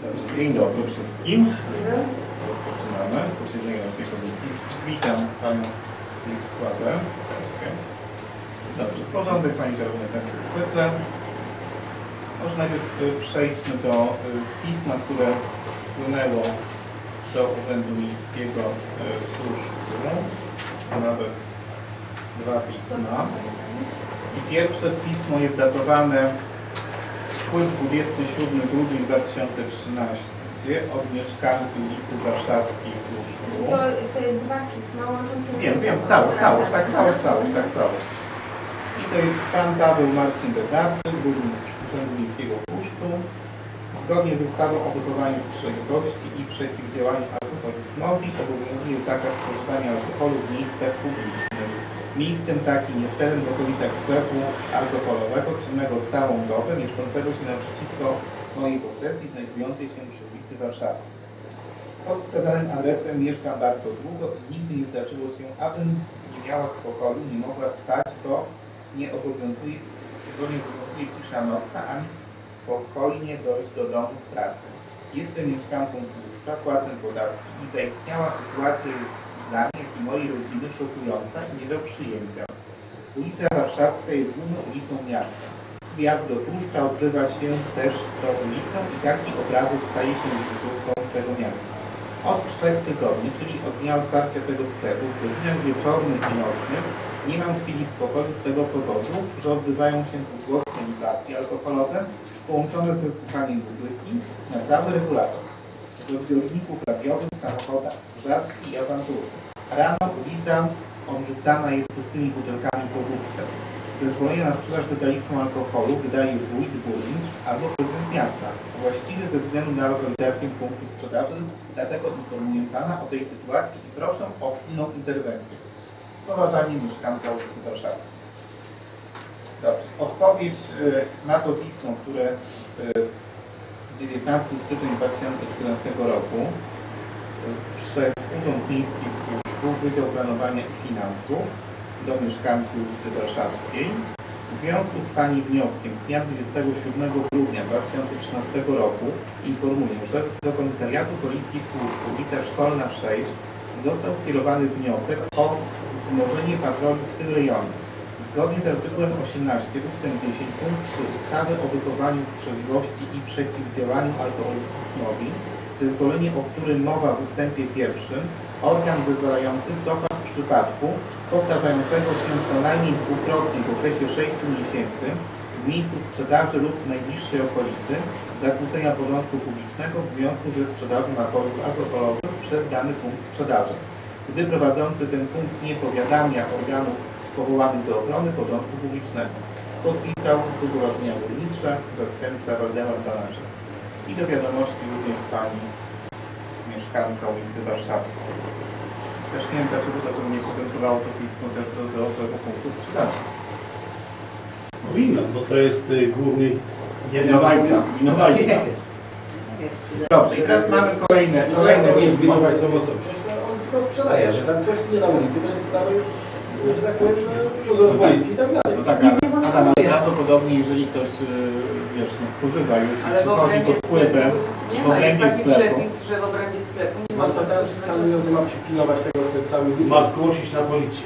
Dobrze, dzień dobry wszystkim. Rozpoczynamy posiedzenie naszej komisji. Witam Panią Mieczysławę. Dobrze, porządek Pani Karolina, tak jak zwykle. Może najpierw przejdźmy do pisma, które wpłynęło do Urzędu Miejskiego w Płoszczu. Są nawet dwa pisma. I pierwsze pismo jest datowane wpływ 27 grudzień 2013 od mieszkanki ulicy Warszawskiej w Płoszczu. To te dwa pisma łączą się. Wiem, całość. I to jest pan Paweł Marcin Bedarczyk, burmistrz Urzędu Miejskiego w Płoszczu. Zgodnie z ustawą o wychowaniu w trzeźwości i przeciwdziałaniu alkoholizmowi obowiązuje zakaz spożywania alkoholu w miejscach publicznych. Miejscem takim jest teren w okolicach sklepu alkoholowego czynnego całą dobę, mieszczącego się naprzeciwko mojej posesji, znajdującej się przy ulicy Warszawskiej. Pod wskazanym adresem mieszkam bardzo długo i nigdy nie zdarzyło się, abym nie miała spokoju, nie mogła spać, bo nie obowiązuje cisza nocna, ani spokojnie dojść do domu z pracy. Jestem mieszkanką Płoszcza, płacę podatki i zaistniała sytuacja jest dla mnie, jak i mojej rodziny szokująca i nie do przyjęcia. Ulica Warszawska jest główną ulicą miasta. Wjazd do Płoszcza odbywa się też tą ulicą i taki obrazek staje się wizytówką tego miasta. Od 3 tygodni, czyli od dnia otwarcia tego sklepu, w godzinach wieczornych i nocnych, nie mam chwili spokoju z tego powodu, że odbywają się tu głośne wibracje alkoholowe połączone ze słuchaniem muzyki na cały regulator. Z odbiorników radiowych, samochodach, wrzaski i awantury. Rano ulica obrzucana jest pustymi butelkami po wódce. Zezwolenie na sprzedaż detaliczną alkoholu wydaje wójt, burmistrz albo prezydent miasta, właściwie ze względu na lokalizację punktu sprzedaży, dlatego informuję Pana o tej sytuacji i proszę o pilną interwencję. Z poważaniem mieszkanka ulicy Warszawskiej. Dobrze, odpowiedź na to pismo, które 19 stycznia 2014 roku przez Urząd Miejski w Płoszczu, Wydział Planowania i Finansów do mieszkanki ulicy Warszawskiej. W związku z Pani wnioskiem z dnia 27 grudnia 2013 roku informuję, że do Komisariatu Policji w Płoszczu, ulica Szkolna 6, został skierowany wniosek o wzmożenie patroli w tym rejonie. Zgodnie z artykułem 18 ust. 10 punkt 3 ustawy o wychowaniu w trzeźwości i przeciwdziałaniu alkoholizmowi, zezwolenie, o którym mowa w ustępie 1, organ zezwalający cofa w przypadku powtarzającego się co najmniej dwukrotnie w okresie 6 miesięcy w miejscu sprzedaży lub w najbliższej okolicy zakłócenia porządku publicznego w związku ze sprzedażą napojów alkoholowych przez dany punkt sprzedaży. Gdy prowadzący ten punkt nie powiadamia organów powołanych do ochrony porządku publicznego. Podpisał z upoważnienia burmistrza zastępca Waldemar Banaszek. I do wiadomości również Pani mieszkanka ulicy Warszawskiej. Też nie wiem, dlaczego nie pokontrolowało to pismo też do tego punktu sprzedaży. Powinno, bo to jest główny Winowajca. Dobrze, i teraz mamy kolejne pismo. Winowajcą o co? Przecież on tylko sprzedaje, że tam ktoś nie na ulicy, to jest sprawa już, że tak powiem, że policji i tak dalej. No tak, Adam, ale prawdopodobnie jeżeli ktoś nie spożywa już i przychodzi pod wpływem nie ma, jest taki przepis, że w obrębie sklepu nie No można to teraz spożywać. skanujący ma przypilnować tego całej ulicy. Ma zgłosić na policję.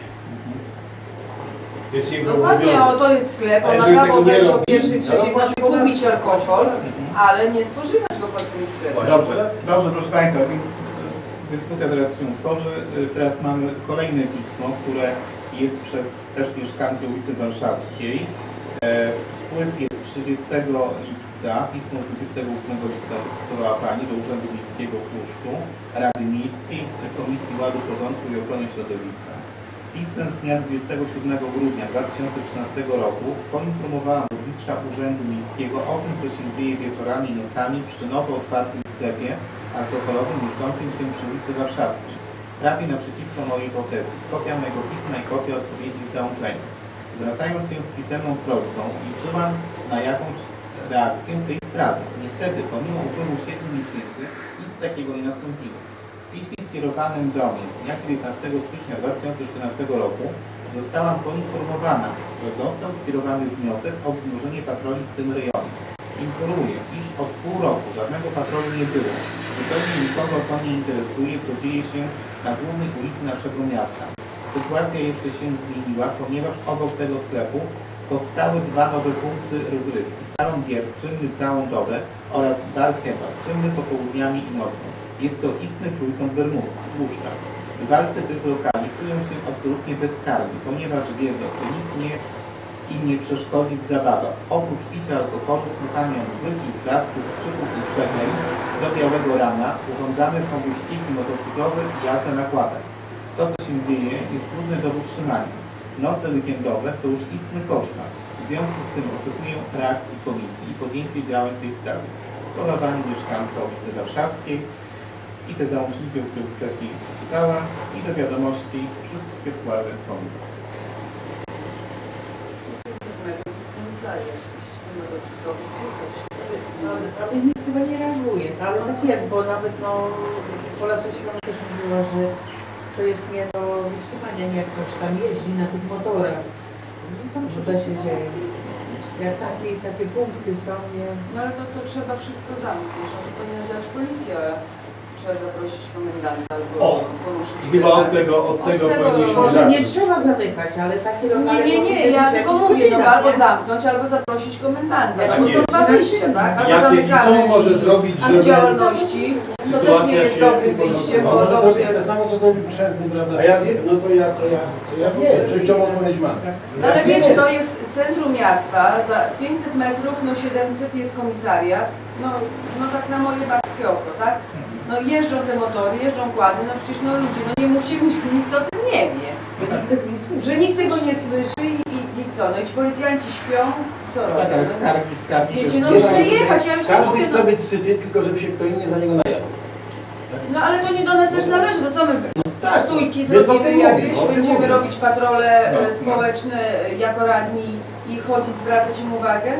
Jest jego Dokładnie, obowiązek. to jest sklep, A on jeżeli ma prawo tego nie wejść o robi, pierwszej, trzeciej to nocy kupić alkohol, ale nie spożywać go pod tym sklepem. Dobrze, proszę Państwa, więc dyskusja zaraz się utworzy. Teraz mamy kolejne pismo, które jest przez też mieszkankę ulicy Warszawskiej. Wpływ jest 30 lipca, pismo z 28 lipca wystosowała Pani do Urzędu Miejskiego w Płoszczu, Rady Miejskiej, Komisji Ładu, Porządku i Ochrony Środowiska. Pismem z dnia 27 grudnia 2013 roku poinformowałam burmistrza Urzędu Miejskiego o tym, co się dzieje wieczorami i nocami przy nowo otwartym sklepie alkoholowym mieszczącym się przy ulicy Warszawskiej, prawie naprzeciwko mojej posesji. Kopia mojego pisma i kopia odpowiedzi z załączenia. Zwracając się z pisemną prośbą, liczyłam na jakąś reakcję w tej sprawie. Niestety, pomimo upływu 7 miesięcy, nic takiego nie nastąpiło. W piśmie skierowanym do mnie z dnia 19 stycznia 2014 roku zostałam poinformowana, że został skierowany wniosek o wzmożenie patroli w tym rejonie. informuje, iż od pół roku żadnego patrolu nie było. Zupełnie nikogo to nie interesuje, co dzieje się na głównej ulicy naszego miasta. Sytuacja jeszcze się zmieniła, ponieważ obok tego sklepu powstały dwa nowe punkty rozrywki. Salon gier czynny całą dobę oraz bar kebab, czynny popołudniami i nocą. Jest to istny trójkąt bermudzki, Błuszczak. Bywalcy tych lokali czują się absolutnie bezkarni, ponieważ wiedzą, że nikt im nie przeszkodzi w zabawach. Oprócz picia alkoholu, słuchania muzyki, wrzasków, krzyków i przekleństw do białego rana urządzane są wyścigi motocyklowe i jazda na kładach. To, co się dzieje, jest trudne do utrzymania. Noce weekendowe to już istny koszmar. W związku z tym oczekuję reakcji komisji i podjęcie działań w tej sprawie. Z poważaniem mieszkanka ulicy Warszawskiej i te załączniki, o których wcześniej przeczytałam, i do wiadomości wszystkie składy komisji. Ale nikt chyba nie reaguje, ale tak jest, bo nawet Polacy się też mówiła, że to jest nie do wytrzymania, nie jak ktoś tam jeździ na tych motorach. Tam co to się dzieje? Jak takie punkty są, nie... No ale to trzeba wszystko zamknąć, no to powinna działać policja. Trzeba zaprosić komendanta albo poruszyć. Chyba od tego powinniśmy Może zacząć. nie trzeba zamykać, ale takie lokale... Nie, ja tylko mówię, no albo zamknąć, albo zaprosić komendanta, no bo są dwa wyjścia, tak? Albo Co zamykamy może zrobić, żeby działalności, to też nie jest dobre wyjście, bo może dobrze... zrobić to samo, co zrobił Chrzestny, prawda? A ja wiem, no to ja wiem. Częściową odpowiedź mam. No ale wiecie, to jest centrum miasta, za 500 metrów, no 700 jest komisariat, no tak na moje babskie oko, tak? No jeżdżą te motory, jeżdżą kłady, no przecież no ludzie, no nie mówcie mi, że nikt o tym nie wie. Że nikt tego nie słyszy i co, no i ci policjanci śpią, co robią? Tak, ale skargi Wiecie, też no nie muszę ma. jechać, ja już nie Każdy mówię, chce być syty, tylko żeby się kto inny za niego najadł. no ale to nie do nas też należy, to co my tak, stójki więc o tym zrobimy mówię, jakieś, o tym będziemy mówię. robić patrole No, społeczne jako radni i chodzić, zwracać im uwagę?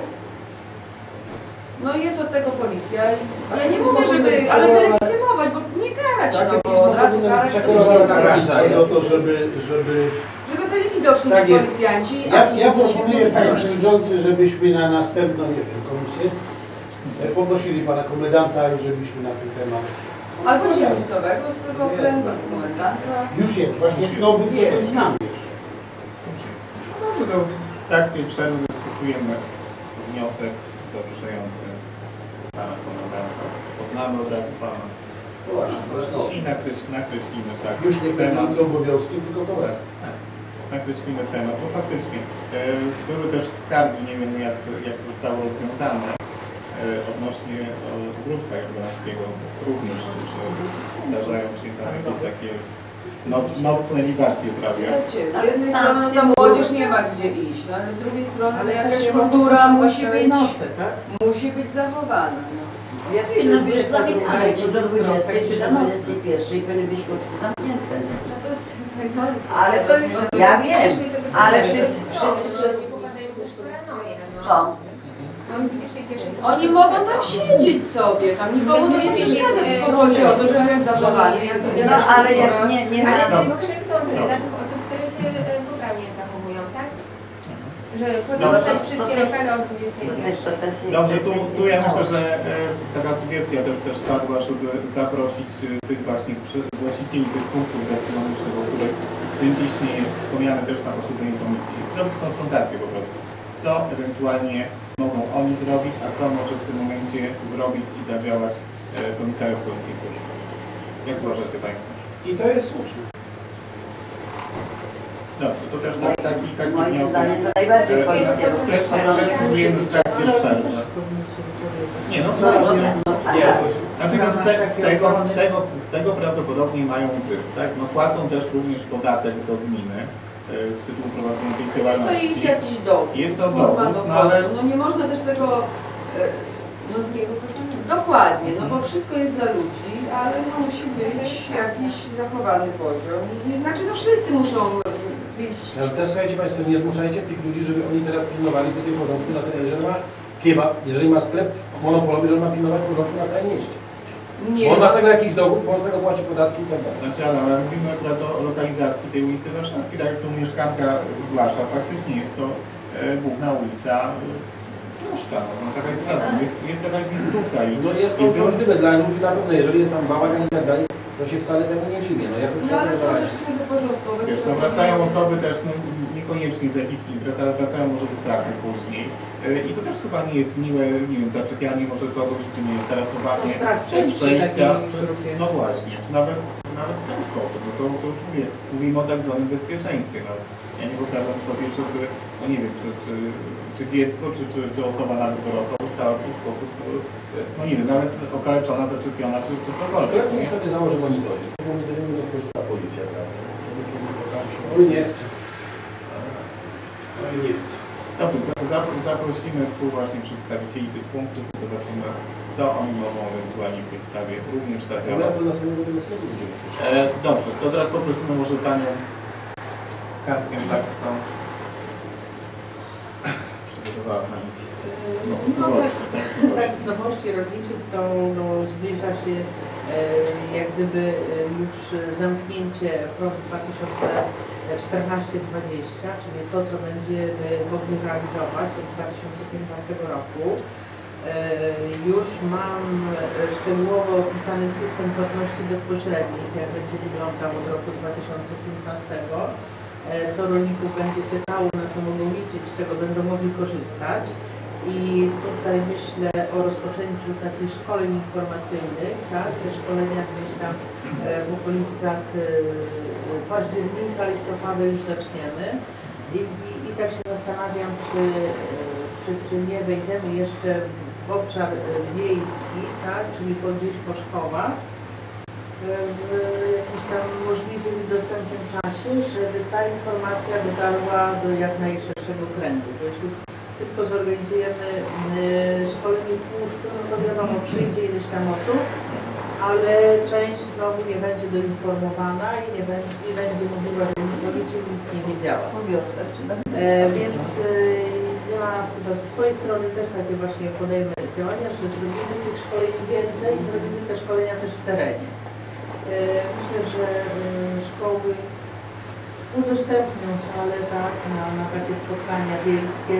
No jest od tego policja. Ja nie mówię, żeby, ale wylegitymować, bo nie karać, Takie no bo pismo od razu powinno karać, być to już przekierowane nie jest tak, dobrze. o to, żeby Żeby byli widoczni Tak ci jest. policjanci, a Ja inni się proponuję, czuli panie znaleźć. przewodniczący, żebyśmy na następną komisję poprosili pana komendanta i żebyśmy na ten temat... Albo dzielnicowego z tego okręgu komendanta. Już jest, właśnie jest nowy, Jest. znamy jeszcze. Dobrze, to w trakcie przerwy stosujemy wniosek zawieszający pana komendanta. Poznamy od razu pana Właśnie, to jest nowy. i nakreślimy tak, Już nie temat. pełniący obowiązki, tylko kolega. Nakreślimy temat. No faktycznie były też skargi, nie wiem jak to zostało rozwiązane, odnośnie ogródka jadranskiego również, że zdarzają się tam jakieś takie nocne libacje prawie. Wiecie, z jednej strony no, ta młodzież nie ma gdzie iść, no, ale z drugiej strony no, jakaś też nie kultura mogą musi całej być, nocy, tak? zachowana. No. Jest No wiesz, 22, zamykane gdzieś do 20 czy do 21. 21 i powinny być środki zamknięte. No to Ale to już, ja wiem, ale wszyscy co? Oni mogą tam siedzieć sobie, tam nikomu to nie przeszkadza, tylko chodzi o to, żeby jest zachowany. No ale jak nie Ale to ma... jest krzywdzące dla tych osób, które się poprawnie zachowują, tak? Że Dobrze. podnoszą wszystkie lokale o 21. Dobrze, tu ja myślę, że taka sugestia też padła, żeby zaprosić tych właśnie właścicieli tych punktów gastronomicznych, o których w tym piśmie jest wspomniane też na posiedzeniu komisji. Zrobić konfrontację po prostu. Co ewentualnie mogą oni zrobić, a co może w tym momencie zrobić i zadziałać komisariat policji w Brzeszczu. Jak uważacie państwo? I to jest słuszne. Dobrze, to też taki Moim wniosek. zdaniem to najbardziej policja Precyzujemy w trakcie przerwy. Nie, no to właśnie. Znaczy no z tego prawdopodobnie mają zysk, tak? No płacą też również podatek do gminy z tytułu prowadzenia tej Jest to działalności. ich jakiś dowód, Jest to forma dowód, no dowodu. ale No nie można też tego... Dokładnie, no bo wszystko jest dla ludzi, ale no musi być jakiś zachowany poziom. Znaczy no wszyscy muszą wyjść. Ale też słuchajcie Państwo, nie zmuszajcie tych ludzi, żeby oni teraz pilnowali do tej porządku, na ten, jeżeli ma kebab, jeżeli ma sklep monopolowy, że on ma pilnować porządku na całym mieście. Nie, Bo on ma z tego jakiś dowód, bo on z tego płaci podatki i tak dalej. znaczy, ale mówimy akurat o lokalizacji tej ulicy Warszawskiej, tak jak tu mieszkanka zgłasza, faktycznie jest to główna ulica troszkę, no taka jest rada, jest jakaś wizytówka i No jest to uciążliwe dla ludzi na pewno, jeżeli jest tam bałagan i tak dalej, to się wcale temu nie dziwię. No, jak No ale są też służby porządkowe. wiesz, no wracają osoby też, no, niekoniecznie z jakichś imprez, ale wracają może z pracy później. I to też chyba nie jest miłe, nie wiem, zaczepianie może kogoś, czy nie interesowanie Strach przejścia czy, takiej grupie. no właśnie, czy nawet w ten sposób, no to już mówimy o tak zwanym bezpieczeństwie. Nawet ja nie wyobrażam sobie, żeby, no nie wiem, czy dziecko, czy osoba nawet dorosła została w jakiś sposób, no nie wiem, nawet okaleczona, zaczepiona, czy cokolwiek. Sklep niech Nie? sobie założy monitoring. Z tego monitoringu to korzysta policja, prawda? Wtedy, kiedy to tam się... Oj, nie chcę. Oj, nie chcę. Dobrze, zaprosimy tu właśnie przedstawicieli tych punktów i zobaczymy, co oni mogą ewentualnie w tej sprawie również zadziałać. to na samego tego sklepu będzie bezpieczne. Dobrze, to teraz poprosimy może Panią Kaskę, tak, co przygotowała Pani. No, z nowości, tak, z Tak, nowości. z nowości rolniczych to no, zbliża się jak gdyby już zamknięcie PROW 2014-2020, czyli to, co będziemy mogli realizować od 2015 roku. Już mam szczegółowo opisany system płatności bezpośrednich, jak będzie wyglądał od roku 2015, co rolników będzie czekało, na co mogą liczyć, z czego będą mogli korzystać. I tutaj myślę o rozpoczęciu takich szkoleń informacyjnych, tak? Te szkolenia gdzieś tam w okolicach października, listopada już zaczniemy. I tak się zastanawiam, czy nie wejdziemy jeszcze w obszar wiejski, tak? Czyli gdzieś po szkołach, w jakimś tam możliwym i dostępnym czasie, żeby ta informacja dotarła do jak najszerszego kręgu. Bo jeśli tylko zorganizujemy szkolenie w tłuszczu, no to wiadomo, przyjdzie ileś tam osób, ale część znowu nie będzie doinformowana i nie będzie mówiła, że o niczym nic nie wiedziała. Więc ja chyba ze swojej strony też takie właśnie podejmę działania, że zrobimy tych szkoleń więcej i zrobimy te szkolenia też w terenie. Myślę, że szkoły udostępnią salę tak, na takie spotkania wiejskie,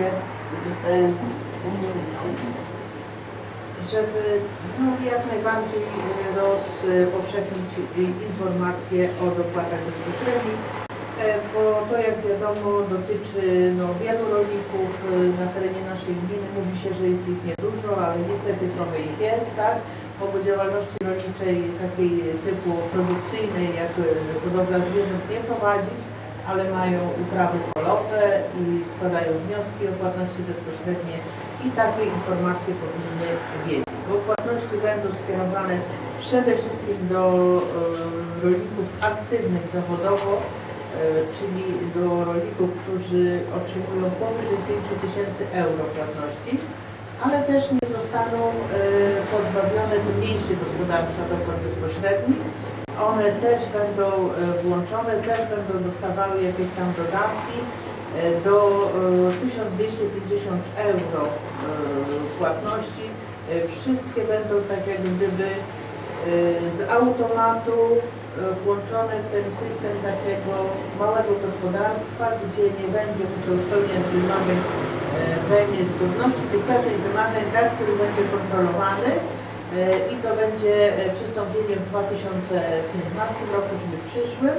żeby no, jak najbardziej rozpowszechnić informacje o dopłatach bezpośrednich, bo to jak wiadomo dotyczy no, wielu rolników na terenie naszej gminy. Mówi się, że jest ich niedużo, ale niestety trochę ich jest, tak? Bo działalności rolniczej takiej typu produkcyjnej, jak hodowla zwierząt nie prowadzić, ale mają uprawy polowe i składają wnioski o płatności bezpośrednie i takie informacje powinny wiedzieć. Bo płatności będą skierowane przede wszystkim do rolników aktywnych zawodowo, czyli do rolników, którzy otrzymują powyżej 5 000 euro płatności, ale też nie zostaną pozbawione te mniejsze gospodarstwa dopłat bezpośrednich. One też będą włączone, też będą dostawały jakieś tam dodatki do 1250 euro płatności. Wszystkie będą tak jak gdyby z automatu włączone w ten system takiego małego gospodarstwa, gdzie nie będzie musiał spełniać wymagań wzajemnej zgodności, tych pewnych wymagań, tak, z których będzie kontrolowany. I to będzie przystąpienie w 2015 roku, czyli w przyszłym.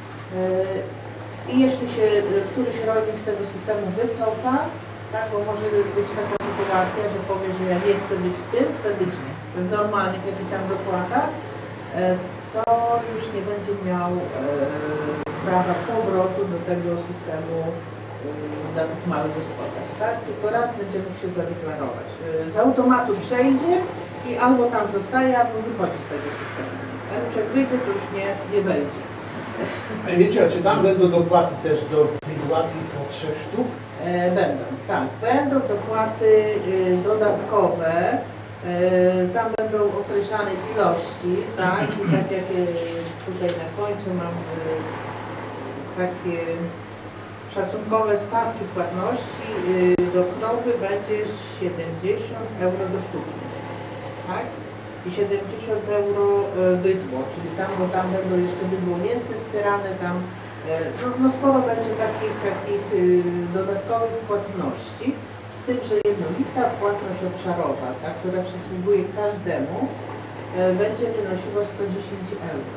I jeśli się któryś rolnik z tego systemu wycofa, tak, bo może być taka sytuacja, że powie, że ja nie chcę być w tym, chcę być w normalnych jakichś tam dopłatach, to już nie będzie miał prawa powrotu do tego systemu dla tych małych gospodarstw, tak? Tylko raz będzie mógł się zadeklarować. Z automatu przejdzie i albo tam zostaje, albo wychodzi z tego systemu. A już jak wyjdzie, to już nie wejdzie. A wiecie, a czy tam będą dopłaty też do bydłatych o 3 sztuk? Będą, tak. Będą dopłaty dodatkowe. Tam będą określane ilości, tak? I tak jak tutaj na końcu mam takie szacunkowe stawki płatności do krowy będzie 70 euro do sztuki, tak? I 70 euro bydło, czyli tam, bo tam będą jeszcze bydło mięsne wspierane, tam no sporo będzie takich dodatkowych płatności, z tym, że jednolita płatność obszarowa, ta, która przysługuje każdemu, będzie wynosiła 110 euro.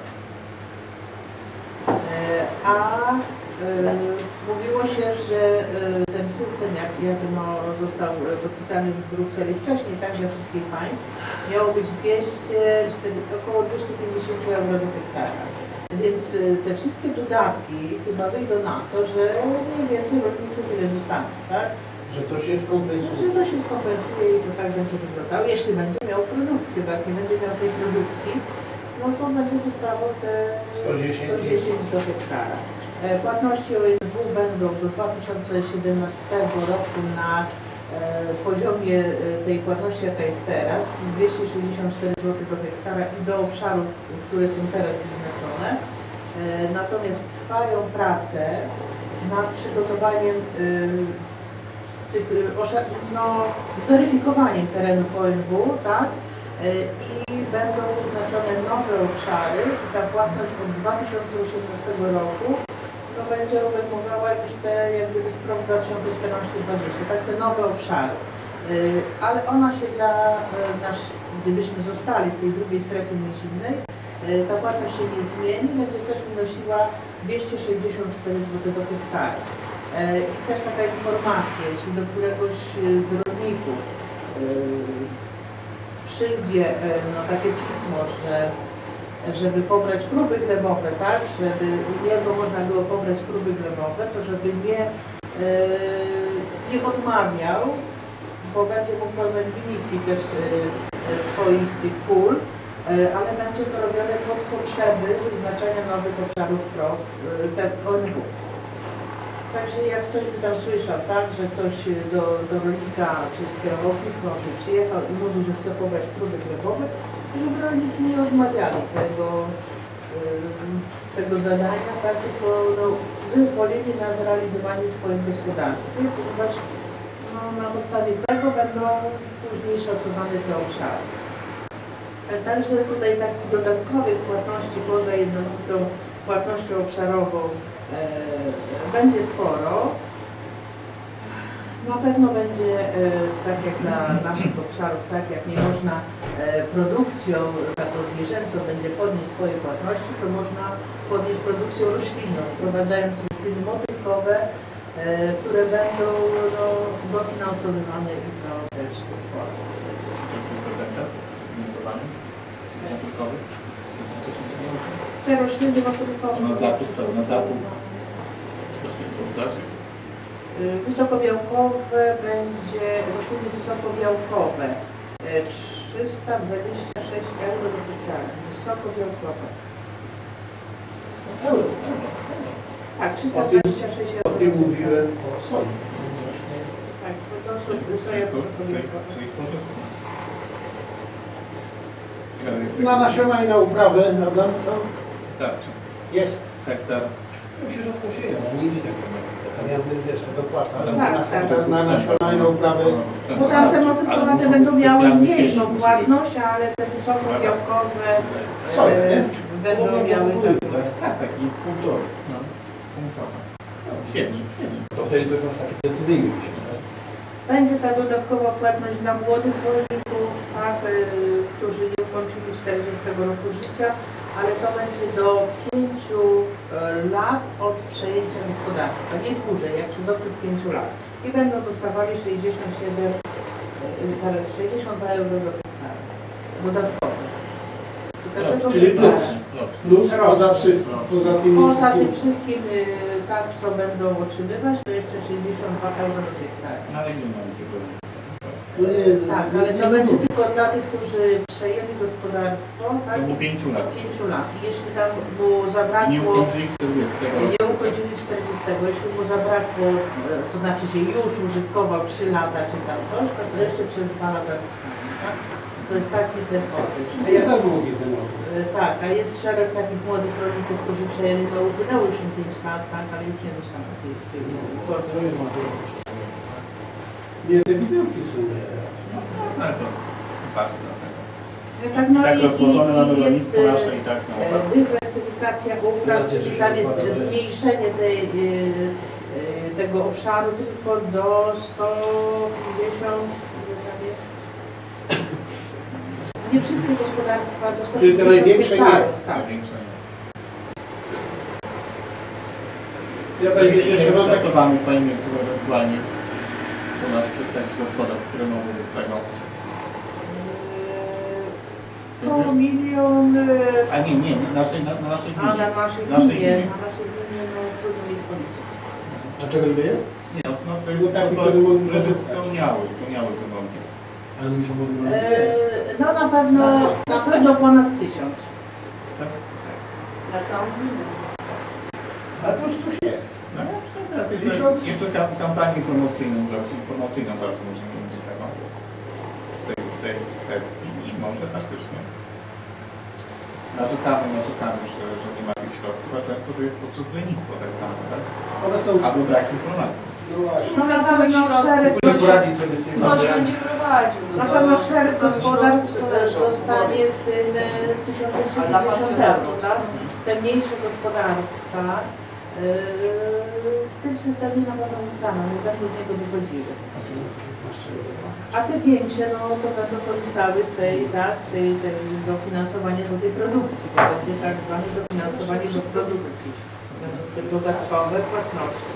A mówiło się, że ten system, jak został podpisany w Brukseli wcześniej, tak, dla wszystkich państw, miało być około 250 euro do hektara. Więc te wszystkie dodatki chyba wyjdą na to, że mniej więcej rolnicy tyle dostaną, tak? Że to się skompensuje. Że to się skompensuje i to tak będzie wyglądało. Jeśli będzie miał produkcję, bo jak nie będzie miał tej produkcji, no to będzie dostawał te 110 do hektara. Płatności ONW będą do 2017 roku na poziomie tej płatności, jaka jest teraz, 264 zł do hektara i do obszarów, które są teraz wyznaczone. Natomiast trwają prace nad przygotowaniem, zweryfikowaniem terenów ONW, tak? I będą wyznaczone nowe obszary i ta płatność od 2018 roku będzie obejmowała już te jak gdyby z PROW 2014-2020, tak, te nowe obszary. Ale ona się gdybyśmy zostali w tej drugiej strefie nizinnej, ta płatność się nie zmieni, będzie też wynosiła 264 zł do hektara. I też taka informacja, jeśli do któregoś z rolników przyjdzie takie pismo, żeby pobrać próby glebowe, tak, żeby u niego można było pobrać próby glebowe, to żeby nie odmawiał, bo będzie mógł poznać wyniki też swoich tych pól, ale będzie to robione pod potrzeby wyznaczania nowych obszarów ONW. Także jak ktoś by tam słyszał, tak, że ktoś do rolnika czy skierował pismo, czy przyjechał i mówił, że chce pobrać próby glebowe, żeby rolnicy nie odmawiali tego zadania, tak, tylko zezwolenie na zrealizowanie w swoim gospodarstwie, ponieważ na podstawie tego będą później szacowane te obszary. Także tutaj takich dodatkowych płatności poza jednolitą płatnością obszarową będzie sporo. Na pewno będzie, tak jak dla naszych obszarów, tak jak nie można produkcją taką zwierzęcą będzie podnieść swoje płatności, to można podnieść produkcją roślinną, wprowadzając rośliny motylkowe, które będą dofinansowywane i to też sporo. Finansowanie motylkowych? Te rośliny motylkowe. Na zakup. Wysokobiałkowe będzie, rośliny wysokobiałkowe 326 euro do hektara. Wysokobiałkowe. Tak, 326 euro. O tym mówiłem o soli. Tak, to soja wysokobiałkowa. Czyli korzystne. Na nasiona i na uprawę, Adam, co? Wystarczy. Jest. Hektar. To się rzadko sieje, no nie idzie tak, że Ja wiesz, to dopłata. Tak. Na nasiona i na uprawę. Bo tamte motylkowe będą miały mniejszą płatność, ale te wysokobiałkowe będą miały tak, taki punktowy. punktowy. Średni. To wtedy to już masz takie precyzyjne myślenie, tak? Będzie ta dodatkowa płatność dla młodych rolników, tak, którzy nie ukończyli 40 roku życia, ale to będzie do 5 lat od przejęcia gospodarstwa, nie dłużej, jak przez okres 5 lat. I będą dostawali 62 euro do hektara. Dodatkowo. Czyli plus poza wszystkim. Poza tym wszystkim, tak, co będą otrzymywać, to jeszcze 62 euro do hektara. Ale nie mamy tego. Tak, ale to będzie tylko dla tych, którzy przejęli gospodarstwo, tak? W ciągu 5 lat. 5 lat. Jeśli tam mu zabrakło... Nie ukończyli 40. Nie ukończyli 40. Jeśli mu zabrakło, to znaczy się już użytkował 3 lata czy tam coś, to jeszcze przez 2 lata dostanie, tak? To jest taki ten okres. Nie za długi ten okres. Tak, a jest szereg takich młodych rolników, którzy przejęli naukę, już im 5 lat, tak, ale już nie dostaną tej formy. Nie, te widełki są. Ale to bardzo na tego. Tak, no Tak i rozłożone mamy jest rolnictwo nasze i tak na dywersyfikacja upraw, czyli tam jest zmniejszenie tej tego obszaru tylko do 150, ile tam jest? Nie wszystkie gospodarstwa do 150 Czyli te największe nie. hektarów. Tak. Największe. Ja tak Jest jeszcze mam tak... szacowany, Pani Mięciu, ewentualnie u nas takich gospodarstw, które mogłyby z tego. Koło milion... A nie, na naszej A na naszej Naszej gminie, gminie. na naszej gminie, no trudno mi policzyć. Dlaczego ile jest? Nie, no to Było takie, które które mogły by korzystać. spełniały wymogi. Ale muszą mogli... No na pewno ponad 1000. Na całą gminę. A to już coś jest. No ja przynajmniej teraz Tysiąc? jeszcze kampanię promocyjną zrobić, informacyjną bardzo możemy tego w tej kwestii i może faktycznie narzekamy, że nie ma tych środków, a często to jest poprzez lenistwo tak samo, tak? One są... Albo brak informacji. No właśnie. No na pewno szereg, Ktoś poradzić sobie z tym. Ktoś będzie prowadził. na pewno szereg gospodarstw zostanie w tym 1250, tak? Te mniejsze gospodarstwa w tym systemie na pewno zostaną, nie będą z niego wychodziły. A te większe, no to będą korzystały z tej dofinansowania do tej produkcji. To będzie tak zwane dofinansowanie do produkcji. Będą te dodatkowe płatności.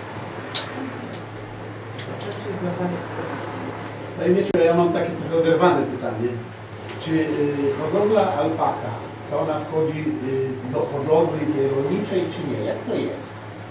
Rzeczy związane z produkcją. Panie Mieciu, ja mam takie trochę oderwane pytanie. Czy hodowla alpaka, to ona wchodzi do hodowli tej rolniczej, czy nie? Jak to jest?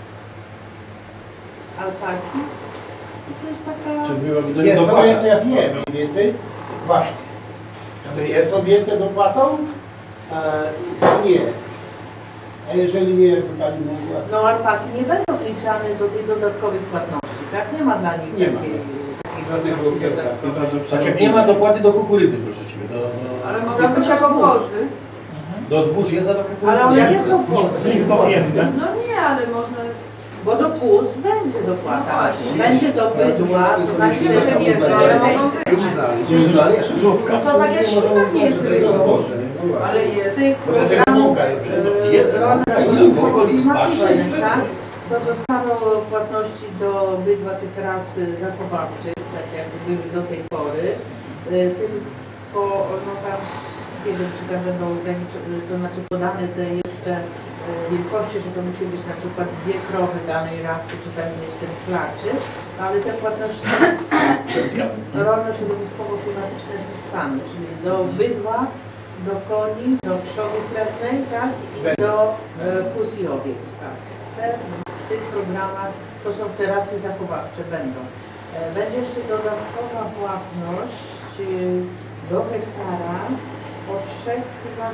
Alpaki? To jest taka... Czy byłaby do Nie, niego co to dopłata? jest, to ja wiem mniej więcej. Właśnie. Czy to jest objęte dopłatą, czy nie? A jeżeli nie, jakby Pani mówiła... No alpaki nie będą wliczane do tych dodatkowych płatności, tak? Nie ma dla nich Nie ma. takiej Żadnego płatności okierka. dodatkowej. Chyba, że Tak jak nie ma dopłaty do kukurydzy, proszę Ciebie. Ale To mogą być do jako zbóż. kozy. Do zbóż jest, a do kukurydzy Ale one nie nie jest. są płatne. nisko objęte. No nie, ale można... Bo do kóz będzie dopłata. No właśnie. Będzie do bydła, to znaczy, Nie, że nie są, ale mogą być. Żówka. To tak jak ślimak nie jest rybą. Ale z jest. tych Bo to jest programów mąka, jest mąka i jest wogoli, paszcza, jest klimatycznych, tak? wszystko. To zostaną płatności do bydła tych ras zachowawczych, tak jak były do tej pory. Tylko no tam nie wiem, czy tam będą ograniczone, to znaczy podane te jeszcze wielkości, że to musi być na przykład 2 krowy danej rasy, czy tam jest ten klaczy, ale te płatności rolno-środowiskowo-klimatyczne zostaną, czyli do bydła, do koni, do trzody chlewnej, tak, i do kóz i owiec, tak. W tych programach to są te rasy zachowawcze będą. Będzie jeszcze dodatkowa płatność do hektara od 3 chyba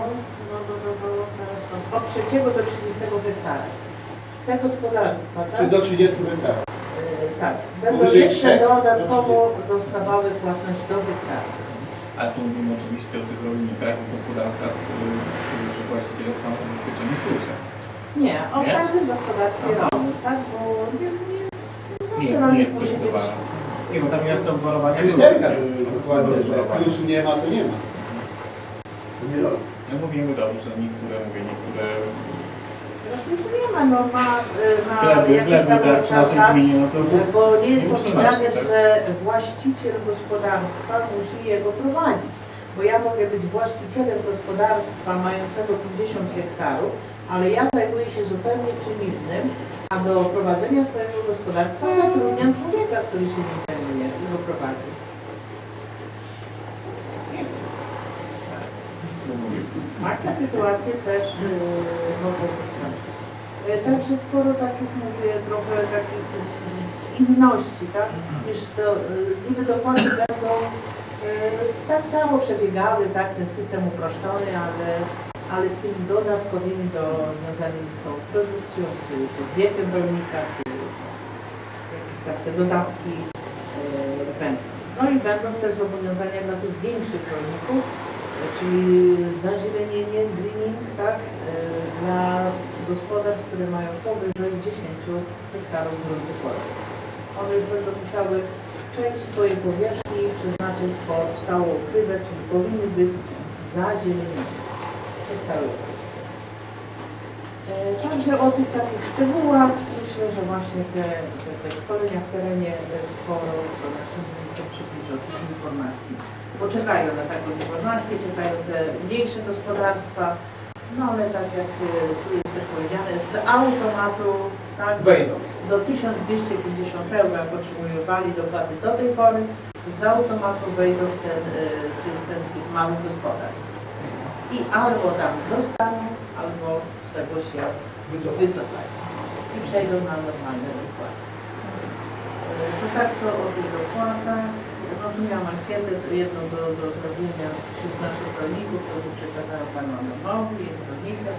od 3 do 30 hektara. Te gospodarstwa, tak? Czy do 30 hektarów? Tak. Będą Powyżej jeszcze 3 dodatkowo dostawały płatność do hektara. A tu mówimy oczywiście o tych rolnikach, tych gospodarstwach, którzy właściciele są ubezpieczeni w plusie. Nie, o Nie? każdym gospodarstwie rolnym, tak? Bo Nie jest sprecyzowane. Nie, bo tam jest to obwarowanie. Kryterka dokładnie, że plusu nie ma, to nie ma. To nie robi. No mówimy dobrze, niektóre, Znaczy tu nie ma, no ma jakiś tam tak, w naszej obszar, gminie, no to bo nie jest nie musi powiedziane, nosić, tak? że właściciel gospodarstwa musi jego prowadzić. Bo ja mogę być właścicielem gospodarstwa mającego 50 hektarów, ale ja zajmuję się zupełnie czym innym, a do prowadzenia swojego gospodarstwa zatrudniam człowieka, który się nim zajmuje i go prowadzi. nie chcę. Takie sytuacje też mogą wystąpić. Także sporo takich, mówię, trochę takich inności, tak? Iż to niby dopłaty będą tak samo przebiegały, tak? Ten system uproszczony, ale z tymi dodatkowymi związanymi z tą produkcją, czy z wiekiem rolnika, czy jakieś tak te dodatki będą. No i będą też zobowiązania dla tych większych rolników, czyli zazielenienie, greening, tak, dla gospodarstw, które mają powyżej 10 hektarów gruntu polnego. One już będą musiały część swojej powierzchni przeznaczyć pod stałą ukrywę, czyli powinny być zazielenione przez cały okres. Także o tych takich szczegółach myślę, myślę, że właśnie te szkolenia w terenie sporo do naszych to przybliżą tych informacji. Bo czekają na taką informację, czekają te mniejsze gospodarstwa, no ale tak jak tu jest też powiedziane, z automatu tak, Wejdą. do 1250 euro, jak otrzymywali dopłaty do tej pory, z automatu wejdą w ten system tych małych gospodarstw. I albo tam zostaną, albo z tego się wycofają i przejdą na normalne dopłaty. To tak co o tych dopłatach. No tu miałam ankietę, jedną do zrobienia wśród naszych rolników, którą przekazałam panu Adamowi, jest rolnikiem.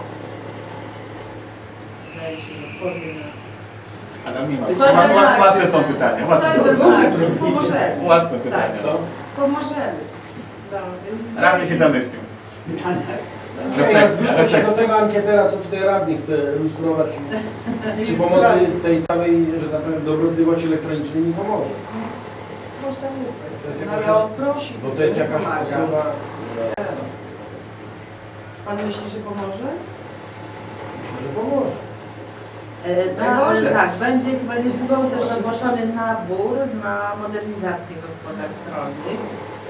Wydaje się, że odpowie na... Adam nie ma. Co jest za znak? Łatwe są pytania. To jest Łatwe znak. są. Pomożemy. Łatwe pytania. Co? Pomożemy. Radny się zamyślił. Pytania? Ja zwrócę się do tego ankietera, co tutaj radni chce lustrować. Przy pomocy tej całej, że tak powiem, dobrotliwości elektronicznej mi pomoże. Coś tam jest. To jest No jakaś, ale on prosi, bo to jest nie jakaś pomaga. osoba... Pan myśli, że pomoże? Myślę, że pomoże. Tak, będzie chyba niedługo też ogłoszony nabór na modernizację gospodarstw rolnych.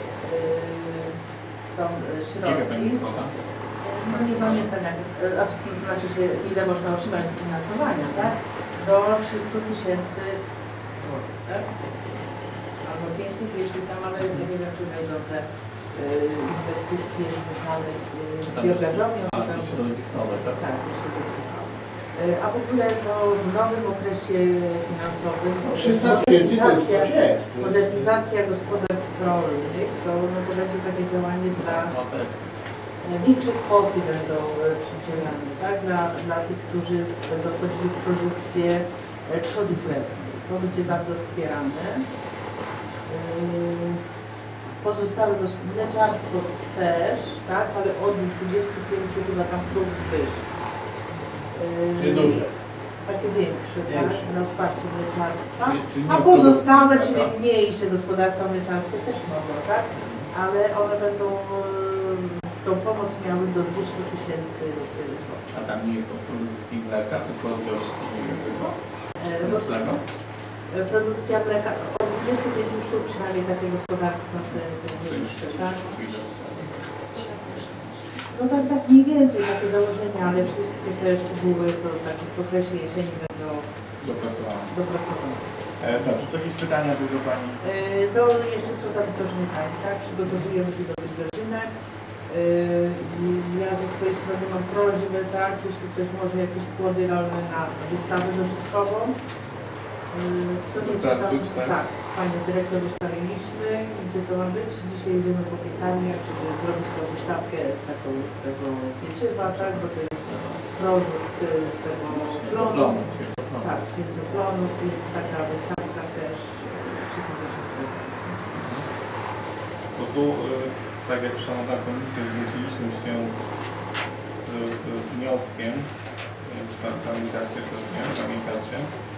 Są Jaka to jest środki. kwota? No nie pamiętam, to znaczy się, ile można otrzymać finansowania, tak? Do 300 000 złotych, tak? Albo 500, jeśli tam, ale nie wiem, czy będą te inwestycje związane z biogazownią. A, środowiskowe, tak? Tak, środowiskowe. A w ogóle to w nowym okresie finansowym 300 000 to już coś jest. modernizacja gospodarstw rolnych to będzie takie działanie dla Złotewski. większe kwoty będą przydzielane, tak? Dla tych, którzy będą wchodzili w produkcję trzody chlebnej. To będzie bardzo wspierane. Pozostałe mleczarstwo też, tak? Ale od 25 chyba tam krów zwyż. Czyli duże. Takie większe, tak? Na wsparcie mleczarstwa. Czyli A nie pozostałe, produkcji, czyli tak? mniejsze gospodarstwa mleczarskie też mogą, tak? Ale one będą tą pomoc miały do 200 000 złotych. A tam nie jest o produkcji mleka, tylko o ilości mlecznego? Produkcja mleka od 25 sztuk przynajmniej takie gospodarstwa mniejsze, tak? No tak mniej więcej takie założenia, ale wszystkie te szczegóły to takie w okresie jesieni będą dopracowane. Dobrze, czy jakieś pytania były do Pani? No jeszcze co tam wdrożnikami, tak? Przygotowujemy się do tych wdrożynek. Ja ze swojej strony mam prośbę, tak? Jeśli ktoś może jakieś płody rolne na wystawę dożytkową. Co nieco tam, tak, z Panią Dyrektor ustaliliśmy, gdzie to ma być. Dzisiaj jedziemy po piekarniach, żeby zrobić tą wystawkę tego pieczywa, tak? Bo to jest produkt z tego plonu. Tak, z tego plonu, więc taka wystawka też przy tym dożytkowym. Bo tu, tak jak Szanowna Komisja, zwróciliśmy się z wnioskiem, nie wiem, czy pamiętacie to, nie? Pamiętacie?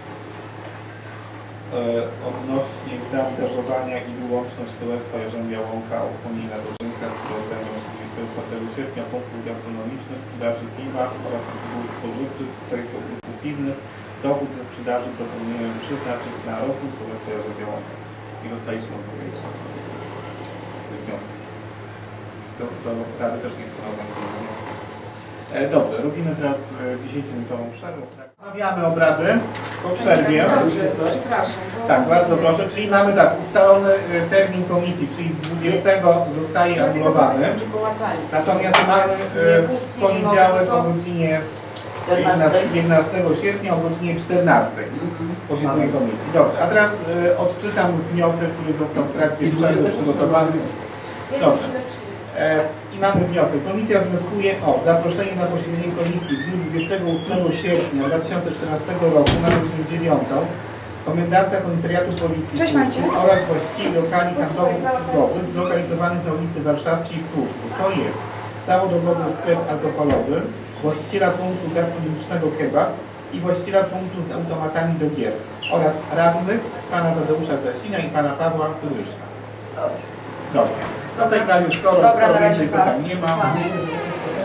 Odnośnie zaangażowania i wyłączność Sołectwa Jarzębia Łąka o upomnienia dożynka, które odbędą się 24 sierpnia punktów gastronomicznych, sprzedaży piwa oraz artykułów spożywczych, często produktów piwnych. Dochód ze sprzedaży proponujemy przeznaczyć na rozwój Sołectwa Jarzębia Łąka. I dostaliśmy odpowiedź na ten wniosek. Do Rady też nie wpływa. Dobrze, robimy teraz 10-minutową przerwę. Wznawiamy obrady po przerwie. Przepraszam. Tak, bardzo proszę. Czyli mamy tak, ustalony termin komisji, czyli z 20 zostaje anulowany. Natomiast mamy w poniedziałek o godzinie 11 sierpnia o godzinie 14 posiedzenie komisji. Dobrze, a teraz odczytam wniosek, który został w trakcie przerwy przygotowany. Dobrze. I mamy wniosek. Komisja wnioskuje o zaproszenie na posiedzenie komisji w dniu 28 sierpnia 2014 roku na godzinę 9 komendanta komisariatu policji oraz właścicieli lokali handlowych i usługowych zlokalizowanych na ulicy Warszawskiej w Tłuszczu. To jest całodobowy sklep alkoholowy, właściciela punktu gastronomicznego Kebab i właściciela punktu z automatami do gier oraz radnych pana Tadeusza Zasina i pana Pawła Turyszka. Dobrze. No w takim razie, skoro więcej pytań nie ma, Myślę, że takie spotkanie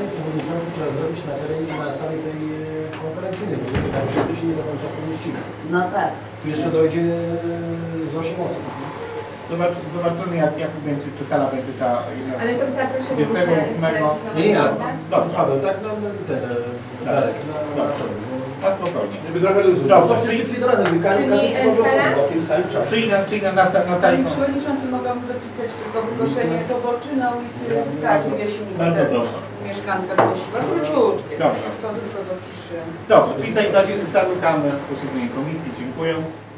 przewodniczący trzeba zrobić na terenie, na sali tej konferencyjnej, bo żeby tam wszyscy się nie do końca pomieścili. No tak. Tu jeszcze dojdzie z 8 osób. Zobaczymy jak będzie, czy sala będzie ta Ale to w zaproszeniu 28. Nie, nie, Dobrze. Paweł, tak, no ten, Darek, Dobrze. Na spokojnie. żeby trochę luzu. Dobrze, Bo wszyscy przyjdą razem, każdy Czyli przyjdzie sala? O tym samym czasie. Czyli na sali. Panie Przewodniczący, mogę dopisać tylko wykoszenie robocze na ulicy Kaczy w Jasienicy. Bardzo proszę. Mieszkanka zgłosiła, króciutkie. Dobrze. To tylko dopiszę. Dobrze, czyli w takim razie zamykamy posiedzenie komisji. Dziękuję.